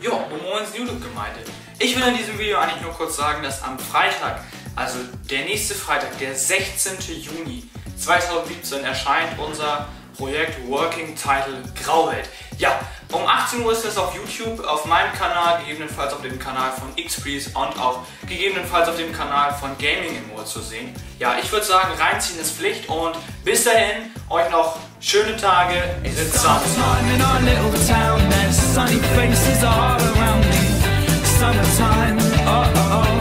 Jo, und moin YouTube-Gemeinde. Ich will in diesem Video eigentlich nur kurz sagen, dass am Freitag, also der nächste Freitag, der 16. Juni 2017, erscheint unser Projekt Working Title Grauwelt. Ja, um 18 Uhr ist es auf YouTube, auf meinem Kanal, gegebenenfalls auf dem Kanal von Xbreeze und auch gegebenenfalls auf dem Kanal von Gaming Immo zu sehen. Ja, ich würde sagen, reinziehen ist Pflicht und bis dahin, euch noch schöne Tage. Summertime, oh, oh, oh.